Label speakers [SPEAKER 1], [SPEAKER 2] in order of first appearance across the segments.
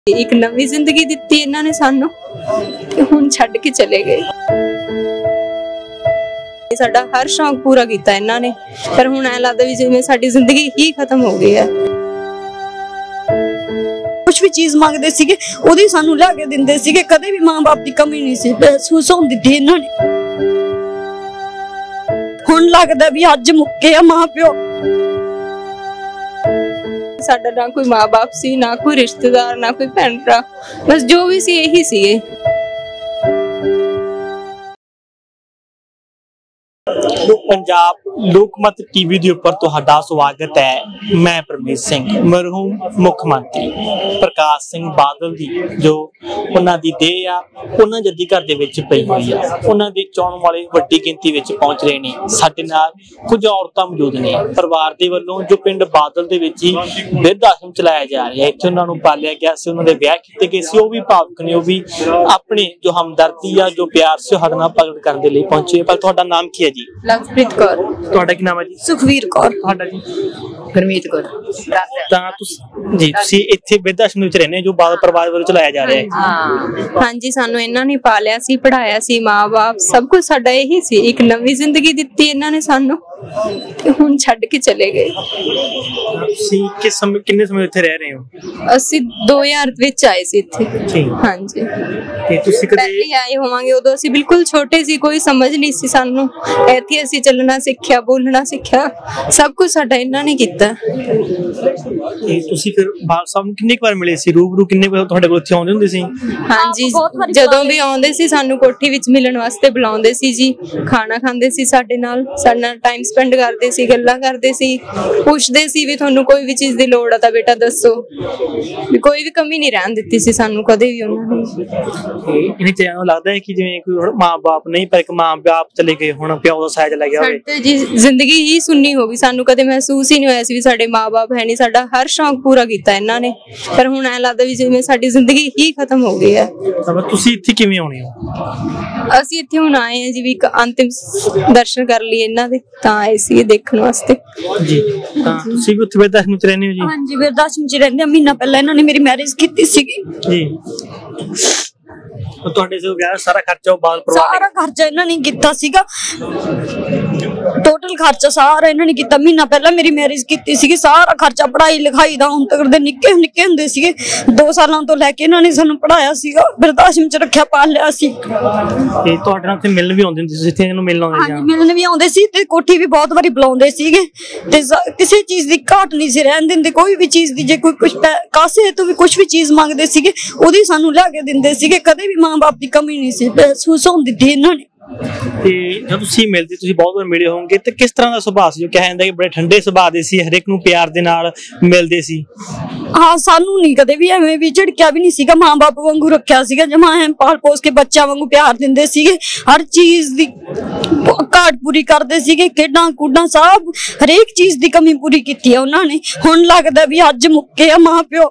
[SPEAKER 1] एक नवी जिंदगी दित्ती इन्हां ने सानू ते हुण छड्ड के चले गए। साडा हर शौक पूरा कीता इन्हां ने, पर हुण ऐ लगदा भी जिवें साडी जिंदगी ही खत्म हो गई है।
[SPEAKER 2] कुछ भी चीज मंगदे सीगे ओदी सानू ला के दिंदे सीगे, कदे भी मां बाप दी कमी नहीं सी महसूस होंदी थी इन्हां ने। हुण लगदा भी अज मुक्के आ मां प्यो।
[SPEAKER 1] साडा ना कोई माँ बाप सी, ना कोई रिश्तेदार, ना कोई भैन भरा, बस जो भी सी यही सीगे।
[SPEAKER 3] पंजाब लोकमत टीवी के उपर तुहाडा स्वागत है। मैं परमेश सिंह, मरहूम मुख मंत्री प्रकाश सिंह बादल दी जो उन्हां दी देह आ उन्हां जद्दी घर दे विच पई हुई आ, उन्हां दी चाहण वाले वड्डी गिनती विच पहुंच रहे ने। साडे नाल कुछ औरतां मौजूद ने। परिवार दे वल्लों जो पिंड बादल दे विच ही बिरध आश्रम चलाया जा रहा है, इत्थे उन्हां नूं पालिया गया सी, उन्हां दे विआह कीते गए सी, ओह भी भावुक ने, ओह भी अपने जो हमदर्दी आ जो प्यार से साडे नाल प्रगट करन दे लई पहुंचे। पर तुहाडा नाम की है जी?
[SPEAKER 1] लवप्रीत कौर।
[SPEAKER 3] ਤੁਹਾਡਾ ਕੀ ਨਾਮ ਹੈ ਜੀ?
[SPEAKER 2] ਸੁਖਵੀਰ ਕੌਰ।
[SPEAKER 3] ਤੁਹਾਡਾ ਜੀ?
[SPEAKER 2] ਗਰਮੀਤ ਕੌਰ।
[SPEAKER 3] ਤਾਂ ਤੁਸੀਂ ਇੱਥੇ ਬਿਰਧ ਆਸ਼ਰਮ ਵਿੱਚ ਰਹਿੰਦੇ ਜੋ ਬਾਦਲ ਪਰਿਵਾਰ ਵੱਲੋਂ ਚਲਾਇਆ ਜਾ ਰਿਹਾ ਹੈ।
[SPEAKER 1] ਹਾਂਜੀ, ਸਾਨੂੰ ਇਹਨਾਂ ਨੇ ਪਾਲਿਆ ਸੀ, ਪੜਾਇਆ ਸੀ, ਮਾਂ-ਬਾਪ ਸਭ ਕੁਝ ਸਾਡਾ ਇਹੀ ਸੀ। ਇੱਕ ਨਵੀਂ ਜ਼ਿੰਦਗੀ ਦਿੱਤੀ ਇਹਨਾਂ ਨੇ ਸਾਨੂੰ ਤੇ ਹੁਣ ਛੱਡ ਕੇ ਚਲੇ ਗਏ।
[SPEAKER 3] ਤੁਸੀਂ ਕਿੰਨੇ ਸਮੇਂ ਇੱਥੇ ਰਹਿ ਰਹੇ ਹੋ?
[SPEAKER 1] ਅਸੀਂ 2000 ਵਿੱਚ ਆਏ ਸੀ ਇੱਥੇ। ਹਾਂਜੀ,
[SPEAKER 3] ਤੇ ਤੁਸੀਂ ਕਦੇ
[SPEAKER 1] ਪਹਿਲੇ ਆਏ ਹੋਵਾਂਗੇ, ਉਦੋਂ ਅਸੀਂ ਬਿਲਕੁਲ ਛੋਟੇ ਸੀ, ਕੋਈ ਸਮਝ ਨਹੀਂ ਸੀ ਸਾਨੂੰ। ਇੱਥੇ ਅਸੀਂ ਚੱਲਣਾ ਸਿੱਖਿਆ, ਬੋਲਣਾ ਸਿੱਖਿਆ, ਸਭ ਕੁਝ ਸਾਡਾ ਇਹਨਾਂ ਨੇ ਕੀਤਾ।
[SPEAKER 3] ਤੇ ਤੁਸੀਂ ਫਿਰ ਬਾਦ ਸਾਹਿਬ ਨੂੰ ਕਿੰਨੇ ਵਾਰ ਮਿਲੇ ਸੀ? ਰੂਬਰੂ ਕਿੰਨੇ ਵਾਰ ਤੁਹਾਡੇ ਕੋਲ ਇੱਥੇ ਆਉਂਦੇ ਹੁੰਦੇ ਸੀ?
[SPEAKER 1] ਹਾਂਜੀ, ਜਦੋਂ ਵੀ ਆਉਂਦੇ ਸੀ ਸਾਨੂੰ ਕੋਠੀ ਵਿੱਚ ਮਿਲਣ ਵਾਸਤੇ ਬੁਲਾਉਂਦੇ ਸੀ ਜੀ। ਖਾਣਾ ਖਾਂਦੇ ਸੀ ਸਾਡੇ ਨਾਲ ਟਾਈਮ ਸਪੈਂਡ ਕਰਦੇ ਸੀ, ਗੱਲਾਂ ਕਰਦੇ ਸੀ, ਪੁੱਛਦੇ ਸੀ ਵੀ ਤੁਹਾਨੂੰ ਕੋਈ ਵੀ ਚੀਜ਼ ਦੀ ਲੋੜ ਆ ਤਾਂ ਬੇਟਾ ਦੱਸੋ। ਵੀ ਕੋਈ ਵੀ ਕਮੀ ਨਹੀਂ ਰਹਿਣ ਦਿੱਤੀ ਸੀ ਸਾਨੂੰ ਕਦੇ ਵੀ ਉਹਨਾਂ ਨੇ।
[SPEAKER 3] ਇਹਨੇ ਚਿਆਂ ਨੂੰ ਲੱਗਦਾ ਹੈ ਕਿ ਜਿਵੇਂ ਕੋਈ ਮਾਂ-ਬਾਪ ਨਹੀਂ, ਪਰ ਇੱਕ ਮਾਂ-ਬਾਪ ਚਲੇ ਗਏ, ਹੁਣ ਪਿਓ ਦਾ ਸਾਇਆ ਚਲਾ ਗਿਆ ਹੋਵੇ।
[SPEAKER 1] ਸਾਡੇ ਜੀ ਜ਼ਿੰਦਗੀ ਹੀ ਸੁੰਨੀ ਹੋ ਗਈ, ਸਾਨੂੰ ਕਦੇ ਮਹਿਸੂਸ ਹੀ ਨਹੀਂ ਹੋਇਆ ਸੀ ਵੀ ਸਾਡੇ ਮਾਂ-ਬਾਪ ਹੈ ਨਹੀਂ। ਸਾਡਾ ਹਰ ਸ਼ੌਕ ਪੂਰਾ ਕੀਤਾ ਇਹਨਾਂ ਨੇ, ਪਰ ਹੁਣ ਐ ਲੱਗਦਾ ਵੀ ਜਿਵੇਂ ਸਾਡੀ ਜ਼ਿੰਦਗੀ ਹੀ ਖਤਮ ਹੋ ਗਈ ਹੈ।
[SPEAKER 3] ਤਾਂ ਤੁਸੀਂ ਇੱਥੇ ਕਿਵੇਂ ਆਉਣੇ ਹੋ?
[SPEAKER 1] ਅਸੀਂ ਇੱਥੇ ਹੁਣ ਆਏ ਹਾਂ ਜੀ ਵੀ ਇੱਕ ਅੰਤਿਮ ਦਰਸ਼ਨ ਕਰ ਲਈ ਇਹਨਾਂ ਦੇ, ਤਾਂ ਆਏ ਸੀ ਦੇਖਣ ਵਾਸਤੇ
[SPEAKER 3] ਜੀ। ਤਾਂ ਤੁਸੀਂ ਵੀ ਉੱਥੇ ਬਿਰਧ ਆਸ਼ਰਮ ਚ ਰਹਿੰਦੇ ਹੋ ਜੀ?
[SPEAKER 2] ਹਾਂਜੀ, ਬਿਰਧ ਆਸ਼ਰਮ ਚ ਰਹਿੰਦੇ। ਮਹੀਨਾ ਪਹਿਲਾਂ ਇਹਨਾਂ ਨੇ ਮੇਰੀ ਮੈਰਿਜ ਕੀਤੀ ਸੀਗੀ
[SPEAKER 3] ਜੀ। ਤੁਹਾਡੇ ਜੋ ਵਿਆਹ ਸਾਰਾ ਖਰਚਾ ਉਹ ਬਾਦਲ ਪਰਿਵਾਰ
[SPEAKER 2] ਸਾਰਾ ਖਰਚਾ ਇਹਨਾਂ ਨੇ ਕੀਤਾ ਸੀਗਾ। ਟੋਟਲ ਖਰਚਾ ਸਾਰਾ ਇਹਨਾਂ ਨੇ ਕੀਤਾ। ਮਹੀਨਾ ਪਹਿਲਾਂ ਮੇਰੀ ਮੈਰਿਜ ਕੀਤੀ ਸੀਗੀ, ਸਾਰਾ ਖਰਚਾ ਪੜ੍ਹਾਈ ਲਿਖਾਈ ਦਾ। ਹੁਣ ਤੱਕ ਦੇ ਨਿੱਕੇ ਨਿੱਕੇ ਹੁੰਦੇ ਸੀਗੇ, 2 ਸਾਲਾਂ ਤੋਂ ਲੈ ਕੇ ਇਹਨਾਂ ਨੇ ਸਾਨੂੰ ਪੜ੍ਹਾਇਆ ਸੀਗਾ, ਬਿਰਧ ਆਸ਼ਰਮ ਚ ਰੱਖਿਆ ਪਾਲਿਆ ਸੀ।
[SPEAKER 3] ਤੇ ਤੁਹਾਡੇ ਨਾਲ ਉੱਥੇ ਮਿਲਣ ਵੀ ਆਉਂਦੇ ਹੁੰਦੇ ਸੀ? ਇੱਥੇ ਇਹਨੂੰ ਮਿਲਣ ਆਉਂਦੇ?
[SPEAKER 2] ਹਾਂਜੀ, ਮਿਲਣ ਵੀ ਆਉਂਦੇ ਸੀ ਤੇ ਕੋਠੀ ਵੀ ਬਹੁਤ ਵਾਰੀ ਬੁਲਾਉਂਦੇ ਸੀਗੇ ਤੇ ਕਿਸੇ ਚੀਜ਼ ਦੀ ਘਾਟ ਨਹੀਂ ਸੀ ਰਹਿਣ ਦਿੰਦੇ। ਕੋਈ ਵੀ ਚੀਜ਼ ਦੀ ਜੇ ਕੋਈ ਕੁਝ ਕਾਸੇ ਤੋਂ ਵੀ ਕੁਝ ਵੀ ਚੀਜ਼ ਮੰਗਦੇ ਸੀਗੇ ਉਹਦੀ ਸਾਨੂੰ ਲਿਆ ਕੇ ਦਿੰਦੇ ਸੀਗੇ, ਕਦੇ ਵੀ ਮਾਂ ਬਾਪ ਦੀ ਕਮੀ ਨਹੀਂ ਸੀ ਮਹਿਸੂਸ ਹੁੰਦੀ ਥੀ ਇਹਨਾਂ ਨੇ।
[SPEAKER 3] ਤੇ ਜਦੋਂ ਤੁਸੀਂ ਮਿਲਦੇ, ਤੁਸੀਂ ਬਹੁਤ ਵਾਰ ਮਿਲੇ ਹੋਵੋਗੇ, ਤੇ ਕਿਸ ਤਰ੍ਹਾਂ ਦਾ ਸੁਭਾਅ ਸੀ? ਜੋ ਕਿਹਾ ਜਾਂਦਾ ਕਿ ਬੜੇ ਠੰਡੇ ਸੁਭਾਅ ਦੇ ਸੀ, ਹਰ ਇੱਕ ਨੂੰ ਪਿਆਰ ਦੇ ਨਾਲ ਮਿਲਦੇ ਸੀ।
[SPEAKER 2] ਹਾਂ, ਸਾਨੂੰ ਨਹੀਂ ਕਦੇ ਵੀ ਐਵੇਂ ਵੀ ਝਿੜਕਿਆ ਵੀ ਨਹੀਂ ਸੀਗਾ, ਮਾਂ ਬਾਪ ਵਾਂਗੂ ਰੱਖਿਆ ਸੀਗਾ ਜਮਾ। ਐ ਪਾਲ ਪੋਸ ਕੇ ਬੱਚਿਆਂ ਵਾਂਗੂ ਪਿਆਰ ਦਿੰਦੇ ਸੀਗੇ, ਹਰ ਚੀਜ਼ ਦੀ ਘਾਟ ਪੂਰੀ ਕਰਦੇ ਸੀਗੇ। ਖੇਡਾਂ ਕੂਡਾਂ ਸਭ ਹਰੇਕ ਚੀਜ਼ ਦੀ ਕਮੀ ਪੂਰੀ ਕੀਤੀ ਆ ਉਹਨਾਂ ਨੇ। ਹੁਣ ਲੱਗਦਾ ਵੀ ਅੱਜ ਮੁੱਕੇ ਆ ਮਾਂ ਪਿਓ।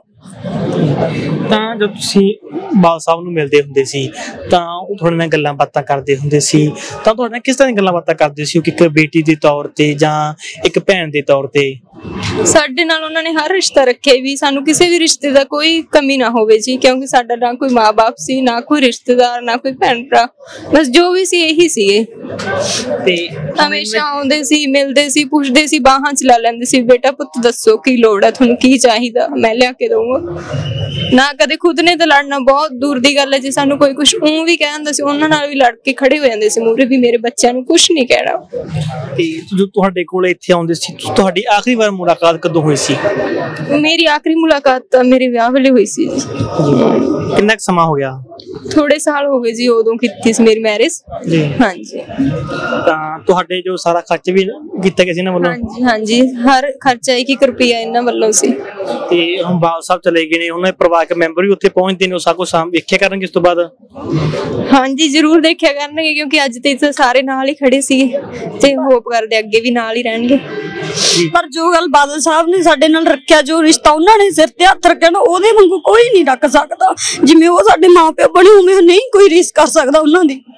[SPEAKER 3] ਤਾਂ ਜਦ ਤੁਸੀਂ ਬਾਦਲ ਸਾਹਿਬ ਨੂੰ ਮਿਲਦੇ ਹੁੰਦੇ ਸੀ ਤਾਂ ਉਹ ਤੁਹਾਡੇ ਨਾਲ ਗੱਲਾਂ ਬਾਤਾਂ ਕਰਦੇ ਹੁੰਦੇ ਸੀ, ਤਾਂ ਤੁਹਾਡੇ ਨਾਲ ਕਿਸ ਤਰ੍ਹਾਂ ਦੀਆਂ ਗੱਲਾਂ ਬਾਤਾਂ ਕਰਦੇ ਸੀ? ਇੱਕ ਬੇਟੀ ਦੇ ਤੌਰ ਤੇ ਜਾਂ ਇੱਕ ਭੈਣ ਦੇ ਤੌਰ ਤੇ?
[SPEAKER 1] ਸਾਡੇ ਨਾਲ ਉਹਨਾਂ ਨੇ ਹਰ ਰਿਸ਼ਤਾ ਰੱਖਿਆ ਵੀ ਸਾਨੂੰ ਕਿਸੇ ਵੀ ਰਿਸ਼ਤੇ ਦਾ ਕੋਈ ਕਮੀ ਨਾ ਹੋਵੇ ਜੀ, ਕਿਉਂਕਿ ਸਾਡਾ ਨਾ ਕੋਈ ਮਾਂ-ਬਾਪ ਸੀ, ਨਾ ਕੋਈ ਰਿਸ਼ਤੇਦਾਰ, ਨਾ ਕੋਈ ਭੈਣ ਭਰਾ, ਬਸ ਜੋ ਵੀ ਸੀ ਇਹੀ ਸੀਗੇ।
[SPEAKER 3] ਤੇ
[SPEAKER 1] ਹਮੇਸ਼ਾ ਆਉਂਦੇ ਸੀ, ਮਿਲਦੇ ਸੀ, ਪੁੱਛਦੇ ਸੀ, ਬਾਹਾਂ ਚ ਲਾ ਲੈਂਦੇ ਸੀ, ਬੇਟਾ ਪੁੱਤ ਦੱਸੋ ਕੀ ਲੋੜ ਹੈ ਤੁਹਾਨੂੰ, ਕੀ ਚਾਹੀਦਾ ਮੈਂ ਲਿਆ ਕੇ ਦਊਂਗਾ। ਨਾ ਕਦੇ ਖੁਦ ਨੇ ਤਾਂ ਲੜਨਾ ਬਹੁਤ ਦੂਰ ਦੀ ਗੱਲ ਹੈ। ਜੇ ਸਾਨੂੰ ਕੋਈ ਕੁਛ ਵੀ ਕਹਿੰਦਾ ਸੀ ਉਹਨਾਂ ਨਾਲ ਵੀ ਲੜ ਕੇ ਖੜੇ ਹੋ ਜਾਂਦੇ ਸੀ ਮੂਹਰੇ ਵੀ ਮੇਰੇ ਬੱਚਿਆਂ ਨੂੰ ਕੁਛ ਨਹੀਂ ਕਹਿਣਾ।
[SPEAKER 3] ਤੇ ਜੋ ਤੁਹਾਡੇ ਕੋਲ ਇੱਥੇ ਆਉਂਦੇ ਸੀ, ਤੁਹਾਡੀ ਆਖਰੀ ਵਾਰ ਮੁਲਾਕਾਤ ਕਦੋਂ ਹੋਈ ਸੀ?
[SPEAKER 1] ਮੇਰੀ ਆਖਰੀ ਮੁਲਾਕਾਤ ਤਾਂ ਮੇਰੇ ਵਿਆਹ ਵੇਲੇ ਹੋਈ ਸੀ ਜੀ।
[SPEAKER 3] ਕਿੰਨਾ ਕੁ ਸਮਾਂ ਹੋ ਗਿਆ?
[SPEAKER 1] ਥੋੜੇ ਸਾਲ ਹੋ ਗਏ ਜੀ, ਉਦੋਂ ਕੀਤੀ ਸੀ ਮੇਰੀ ਮੈਰਿਜ ਜੀ। ਹਾਂਜੀ,
[SPEAKER 3] ਤਾਂ ਤੁਹਾਡੇ ਜੋ ਸਾਰਾ ਖਰਚ ਵੀ ਕੀਤਾ ਗਿਆ ਸੀ ਇਹਨਾਂ ਵੱਲੋਂ?
[SPEAKER 1] ਹਾਂਜੀ ਹਾਂਜੀ, ਹਰ ਖਰਚਾ 1 ਰੁਪਿਆ ਇਹਨਾਂ ਵੱਲੋਂ ਸੀ।
[SPEAKER 3] ਤੇ ਹੁਣ ਬਾਦਲ ਸਾਹਿਬ ਚਲੇ ਗਏ ਨੇ, ਉਹਨਾਂ ਦੇ ਪਰਿਵਾਰਕ ਮੈਂਬਰ ਵੀ ਉੱਥੇ ਪਹੁੰਚਦੇ ਨੇ, ਉਹ ਸਭ ਕੁਝ ਵੇਖਿਆ ਕਰਨਗੇ ਇਸ ਤੋਂ ਬਾਅਦ?
[SPEAKER 1] ਹਾਂਜੀ, ਜ਼ਰੂਰ ਦੇਖਿਆ ਕਰਨਗੇ, ਕਿਉਂਕਿ ਅੱਜ ਤੇ ਸਾਰੇ ਨਾਲ ਹੀ ਖੜੇ ਸੀਗੇ ਤੇ ਹੋਪ ਕਰਦੇ ਅੱਗੇ ਵੀ ਨਾਲ ਹੀ ਰਹਿਣਗੇ।
[SPEAKER 2] ਪਰ ਜੋ ਗੱਲ ਬਾਦਲ ਸਾਹਿਬ ਨੇ ਸਾਡੇ ਨਾਲ ਰੱਖਿਆ, ਜੋ ਰਿਸ਼ਤਾ ਉਹਨਾਂ ਨੇ ਸਿਰ ਤੇ ਹੱਥ ਰੱਖਿਆ ਨਾ, ਉਹਦੇ ਵਾਂਗੂ ਕੋਈ ਨਹੀਂ ਰੱਖ ਸਕਦਾ। ਜਿਵੇਂ ਉਹ ਸਾਡੇ ਮਾਂ ਪਿਓ ਬਣੇ ਉਵੇਂ ਨਹੀਂ ਕੋਈ ਰੀਸ ਕਰ ਸਕਦਾ ਉਹਨਾਂ ਦੀ।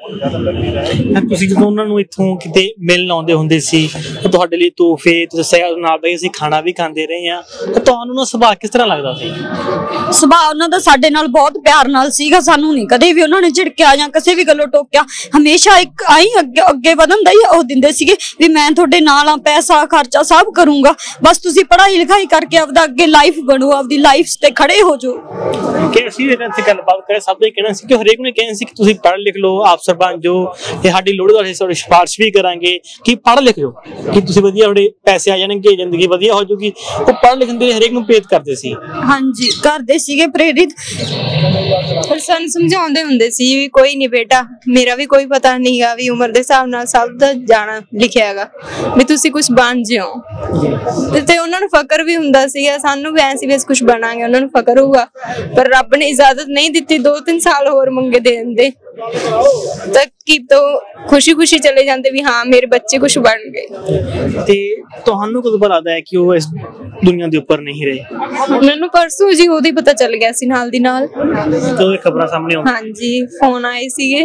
[SPEAKER 3] ਤੁਸੀਂ ਜਦੋਂ ਉਹਨਾਂ ਨੂੰ ਇੱਥੋਂ ਕਿਤੇ ਮਿਲਣ ਆਉਂਦੇ ਹੁੰਦੇ ਸੀ ਤਾਂ ਤੁਹਾਡੇ ਲਈ ਤੋਹਫੇ ਦੱਸਿਆ ਨਾਲ ਬਈ ਅਸੀਂ ਖਾਣਾ ਵੀ ਖਾਂਦੇ ਰਹੇ ਹਾਂ, ਤਾਂ ਤੁਹਾਨੂੰ ਨਾ ਸੁਭਾਅ ਕਿਸ ਤਰ੍ਹਾਂ ਲੱਗਦਾ ਸੀ?
[SPEAKER 2] ਸੁਭਾਅ ਉਹਨਾਂ ਦਾ ਸਾਡੇ ਨਾਲ ਬਹੁਤ ਪਿਆਰ ਨਾਲ ਸੀਗਾ। ਸਾਨੂੰ ਨਹੀਂ ਕਦੇ ਵੀ ਉਹਨਾਂ ਨੇ ਝਿੜਕਿਆ ਜਾਂ ਕਿਸੇ ਵੀ ਗੱਲੋਂ ਟੋਕਿਆ। ਹਮੇਸ਼ਾ ਇੱਕ ਆਈ ਅੱਗੇ ਵਧਣ ਦਾ ਹੀ ਉਹ ਦਿੰਦੇ ਸੀਗੇ ਵੀ ਮੈਂ ਤੁਹਾਡੇ ਨਾਲ ਆ, ਪੈਸਾ ਖਰਚਾ ਸਭ ਕਰੂੰਗਾ, ਬਸ ਤੁਸੀਂ ਪੜ੍ਹਾਈ ਲਿਖਾਈ ਕਰਕੇ ਆਪਦਾ ਅੱਗੇ ਲਾਈਫ ਬਣੋ, ਆਪਦੀ ਲਾਈਫ ਤੇ ਖੜੇ ਹੋ ਜਾਓ।
[SPEAKER 3] ਕਿ ਅਸੀਂ ਇਹਨਾਂ ਤੇ ਗੱਲਬਾਤ ਕਰੇ ਸਭ ਦਾ ਕਹਿਣਾ ਸੀ ਕਿ ਹਰੇਕ ਨੇ ਕਹਿੰਦੇ ਸੀ ਕਿ ਤੁਸੀਂ ਪੜ੍ਹ ਲਿਖ ਲਓ, ਅਫਸਰ ਬਣ ਜਾਓ, ਤੇ ਸਾਡੀ ਲੋੜ ਵਾਲੀ ਤੁਹਾਡੀ ਸਿਫਾਰਿਸ਼ ਵੀ ਕਰਾਂਗੇ ਕਿ ਪੜ੍ਹ ਲਿਖ ਜਾਓ, ਕਿ ਤੁਸੀਂ ਵਧੀਆ ਤੁਹਾਡੇ ਪੈਸੇ ਆ ਜਾਣਗੇ, ਜ਼ਿੰਦਗੀ ਵਧੀਆ ਹੋ ਜਾਊਗੀ। ਉਹ ਪੜ੍ਹ ਲਿਖਣ ਦੇ ਹਰੇਕ ਨੂੰ ਪ੍ਰੇਰਿਤ ਕਰਦੇ ਸੀ।
[SPEAKER 2] ਹਾਂਜੀ, ਕਰਦੇ ਸੀਗੇ ਪ੍ਰੇਰਿਤ।
[SPEAKER 1] ਫਿਰ ਸਾਨੂੰ ਸਮਝਾਉਂਦੇ ਹੁੰਦੇ ਸੀ ਵੀ ਕੋਈ ਨਹੀਂ ਬੇਟਾ, ਮੇਰਾ ਵੀ ਕੋਈ ਪਤਾ ਨਹੀਂਗਾ, ਵੀ ਉਮਰ ਦੇ ਹਿਸਾਬ ਨਾਲ ਸਭ ਦਾ ਜਾਣਾ ਲਿਖਿਆ ਹੈਗਾ, ਵੀ ਤੁਸੀਂ ਕੁਝ ਬਣ ਜਿਓ। ਤੇ ਉਹਨਾਂ ਨੂੰ ਫਕਰ ਵੀ ਹੁੰਦਾ ਸੀਗਾ, ਸਾਨੂੰ ਵੀ ਐਂ ਸੀ ਵੀ ਅਸੀਂ ਕੁਝ ਬਣਾਂਗੇ, ਉਹਨਾਂ ਨੂੰ ਫਕਰ ਹੋਊਗਾ। ਪਰ ਰੱਬ ਨੇ ਇਜਾਜ਼ਤ ਨਹੀਂ ਦਿੱਤੀ, 2-3 ਸਾਲ ਹੋਰ ਮੰਗੇ ਦੇ ਦਿੰਦੇ ਤਾਂ ਕੀ ਤੋਂ ਖੁਸ਼ੀ ਚਲੇ ਜਾਂਦੇ ਵੀ ਹਾਂ ਮੇਰੇ ਬੱਚੇ ਕੁਝ ਬਣ ਗਏ।
[SPEAKER 3] ਤੇ ਤੁਹਾਨੂੰ ਕਦੋਂ ਪਤਾ ਲੱਗਦਾ ਹੈ ਕਿ ਉਹ ਇਸ ਦੁਨੀਆ ਦੇ ਉੱਪਰ ਨਹੀਂ ਰਹੇ?
[SPEAKER 1] ਮੈਨੂੰ ਪਰਸੋਂ ਜੀ ਉਹਦੀ ਪਤਾ ਚੱਲ ਗਿਆ ਸੀ, ਨਾਲ ਦੀ ਨਾਲ
[SPEAKER 3] ਜਦੋਂ ਖਬਰਾਂ ਸਾਹਮਣੇ ਆਉਂਦੀਆਂ।
[SPEAKER 1] ਹਾਂਜੀ, ਫੋਨ ਆਏ ਸੀਗੇ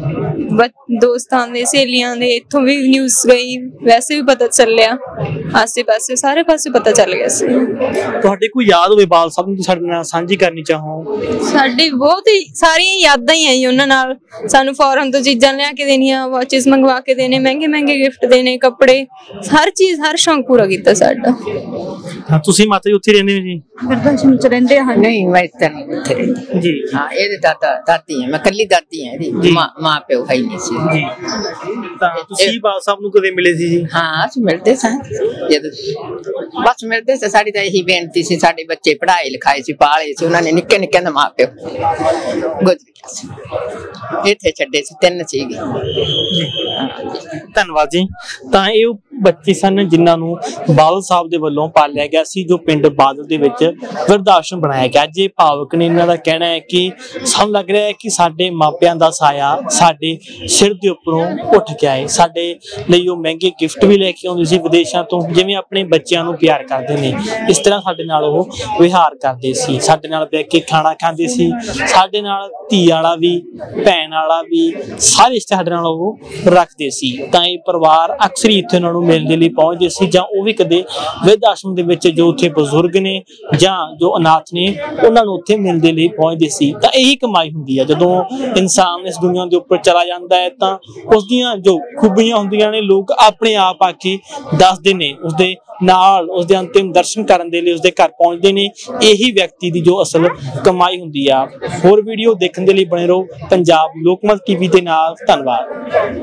[SPEAKER 1] ਦੋਸਤਾਂ ਦੇ, ਸਹੇਲੀਆਂ ਦੇ, ਇੱਥੋਂ ਵੀ ਨਿਊਜ਼ ਗਈ, ਵੈਸੇ ਵੀ ਪਤਾ ਚੱਲਿਆ, ਆਸੇ ਪਾਸੇ ਸਾਰੇ ਪਾਸੇ ਪਤਾ ਚੱਲ ਗਿਆ ਸੀ।
[SPEAKER 3] ਤੁਹਾਡੇ ਕੋਈ ਯਾਦ ਹੋਵੇ ਬਾਲ ਸਾਹਿਬ ਨੂੰ ਸਾਡੇ ਨਾਲ ਸਾਂਝੀ ਕਰਨੀ ਚਾਹੋ?
[SPEAKER 1] ਸਾਡੀ ਬਹੁਤ ਹੀ ਸਾਰੀਆਂ ਯਾਦਾਂ ਹੀ ਆਈ ਉਹਨਾਂ ਨਾਲ। ਸਾਨੂੰ ਫੋਰਨ ਤੋਂ ਚੀਜ਼ਾਂ ਲਿਆ ਕੇ ਦੇਣੀਆਂ, ਵਾਚਿਸ ਮੰਗਵਾ ਕੇ ਦੇਣੇ, ਮਹਿੰਗੇ ਗਿਫਟ ਦੇਣੇ, ਕੱਪੜੇ, ਹਰ ਚੀਜ਼, ਹਰ ਸ਼ੌਂਕ ਪੂਰਾ ਕੀਤਾ ਸਾਡਾ।
[SPEAKER 3] ਹਾਂ, ਤੁਸੀਂ ਮਾਤਾ ਜੀ ਉੱਥੇ ਰਹਿੰਦੇ ਹੋ ਜੀ?
[SPEAKER 2] ਬਿਰਦਾਸ਼ਮ ਚ ਰਹਿੰਦੇ ਹਾਂ।
[SPEAKER 4] ਨਹੀਂ, ਮੈਂ ਤਾਂ ਨਹੀਂ ਉੱਥੇ ਰਹਿੰਦੀ
[SPEAKER 3] ਜੀ।
[SPEAKER 4] ਹਾਂ, ਇਹਦੇ ਦਾਦੀ ਹੈ, ਮੈਂ ਕੱਲੀ ਦਾਦੀ ਹਾਂ ਇਹਦੀ, ਮਾਂ ਪਿਓ ਹੈ ਹੀ ਨਹੀਂ ਸੀ
[SPEAKER 3] ਜੀ। ਤਾਂ ਤੁਸੀਂ ਬਾਲ ਸਾਹਿਬ ਨੂੰ ਕਦੇ ਮਿਲੇ ਸੀ ਜੀ?
[SPEAKER 4] ਹਾਂ, ਅਸੀਂ ਮਿਲਦੇ ਸਾਂ ਜਦੋਂ, ਬਸ ਮਿਲਦੇ ਸੀ। ਸਾਡੀ ਤਾਂ ਇਹੀ ਬੇਨਤੀ ਸੀ, ਸਾਡੇ ਬੱਚੇ ਪੜ੍ਹਾਈ ਲਿਖਾਈ ਸੀ, ਪਾਲੇ ਸੀ, ਉਹਨਾਂ ਨੇ ਨਿੱਕੇ ਨਿੱਕੇ ਦਾ ਮਾਂ ਪਿਓ ਗੁਜ਼ਰ ਗਿਆ ਸੀ, ਇੱਥੇ ਛੱਡੇ ਸੀ, 3 ਸੀਗੇ।
[SPEAKER 3] ਧੰਨਵਾਦ ਜੀ। ਤਾਂ ਇਹ ਉਹ ਬੱਚੇ ਸਨ ਜਿਨ੍ਹਾਂ ਨੂੰ ਬਾਦਲ ਸਾਹਿਬ ਦੇ ਵੱਲੋਂ ਪਾਲਿਆ ਗਿਆ ਸੀ, ਜੋ ਪਿੰਡ ਬਾਦਲ ਦੇ ਵਿੱਚ ਬਿਰਧ ਆਸ਼ਰਮ ਬਣਾਇਆ ਗਿਆ। ਜੇ ਭਾਵਕ ਨੇ ਇਹਨਾਂ ਦਾ ਕਹਿਣਾ ਹੈ ਕਿ ਸਾਨੂੰ ਲੱਗ ਰਿਹਾ ਹੈ ਕਿ ਸਾਡੇ ਮਾਪਿਆਂ ਦਾ ਸਾਇਆ ਸਾਡੇ ਸਿਰ ਦੇ ਉੱਪਰੋਂ ਉੱਠ ਗਿਆ ਹੈ। ਸਾਡੇ ਲਈ ਉਹ ਮਹਿੰਗੇ ਗਿਫਟ ਵੀ ਲੈ ਕੇ ਆਉਂਦੇ ਸੀ ਵਿਦੇਸ਼ਾਂ ਤੋਂ, ਜਿਵੇਂ ਆਪਣੇ ਬੱਚਿਆਂ ਨੂੰ ਪਿਆਰ ਕਰਦੇ ਨੇ ਇਸ ਤਰ੍ਹਾਂ ਸਾਡੇ ਨਾਲ ਉਹ ਵਿਹਾਰ ਕਰਦੇ ਸੀ। ਸਾਡੇ ਨਾਲ ਬਹਿ ਕੇ ਖਾਣਾ ਖਾਂਦੇ ਸੀ, ਸਾਡੇ ਨਾਲ ਧੀ ਵਾਲਾ ਵੀ, ਭੈਣ ਵਾਲਾ ਵੀ, ਸਾਰੇ ਰਿਸ਼ਤੇ ਸਾਡੇ ਨਾਲ ਉਹ ਰੱਖਦੇ ਸੀ। ਤਾਂ ਇਹ ਪਰਿਵਾਰ ਅਕਸਰ ਹੀ ਇੱਥੇ ਉਹਨਾਂ ਨੂੰ ਮਿਲਣ ਦੇ ਲਈ ਪਹੁੰਚਦੇ ਸੀ, ਜਾਂ ਉਹ ਵੀ ਕਦੇ ਬਿਰਧ ਆਸ਼ਰਮ ਦੇ ਵਿੱਚ ਜੋ ਉੱਥੇ ਬਜ਼ੁਰਗ ਨੇ ਜਾਂ ਜੋ ਅਨਾਥ ਨੇ ਉਹਨਾਂ ਨੂੰ ਉੱਥੇ ਮਿਲਣ ਦੇ ਲਈ ਪਹੁੰਚਦੇ ਸੀ। ਤਾਂ ਇਹੀ ਕਮਾਈ ਹੁੰਦੀ ਹੈ, ਜਦੋਂ ਇਨਸਾਨ ਇਸ ਦੁਨੀਆ ਦੇ ਉੱਪਰ ਚਲਾ ਜਾਂਦਾ ਹੈ ਤਾਂ ਉਸਦੀਆਂ ਜੋ ਖੂਬੀਆਂ ਹੁੰਦੀਆਂ ਨੇ ਲੋਕ ਆਪਣੇ ਆਪ ਆ ਕੇ ਦੱਸਦੇ ਨੇ, ਉਸਦੇ ਨਾਲ ਉਸਦੇ ਅੰਤਿਮ ਦਰਸ਼ਨ ਕਰਨ ਦੇ ਲਈ ਉਸਦੇ ਘਰ ਪਹੁੰਚਦੇ ਨੇ। ਇਹੀ ਵਿਅਕਤੀ ਦੀ ਜੋ ਅਸਲ ਕਮਾਈ ਹੁੰਦੀ ਆ। ਹੋਰ ਵੀਡੀਓ ਦੇਖਣ ਦੇ ਲਈ ਬਣੇ ਰਹੋ ਪੰਜਾਬ ਲੋਕਮਤ ਟੀਵੀ ਦੇ ਨਾਲ। ਧੰਨਵਾਦ।